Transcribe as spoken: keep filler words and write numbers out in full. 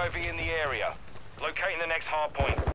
U A V in the area. Locating the next hard point.